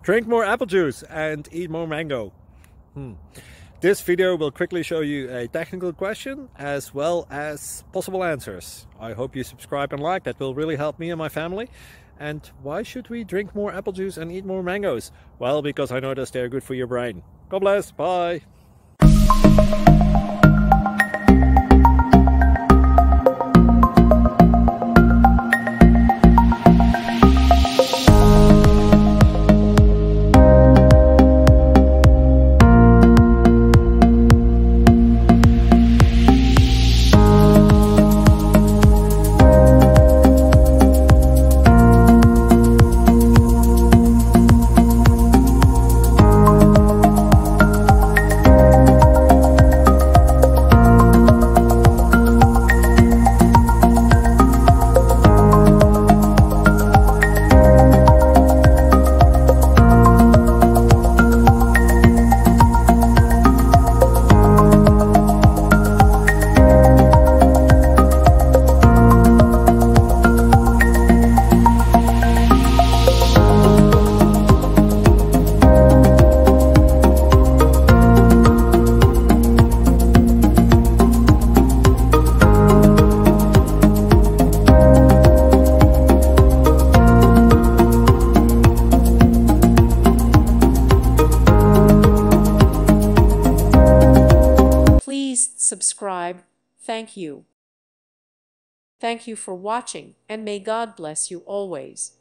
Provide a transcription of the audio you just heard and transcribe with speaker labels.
Speaker 1: Drink more apple juice and eat more mango. This video will quickly show you a technical question as well as possible answers. I hope you subscribe and like, that will really help me and my family. And why should we drink more apple juice and eat more mangoes? Well, because I noticed they're good for your brain. God bless, bye!
Speaker 2: Please subscribe. Thank you. Thank you for watching, and may God bless you always.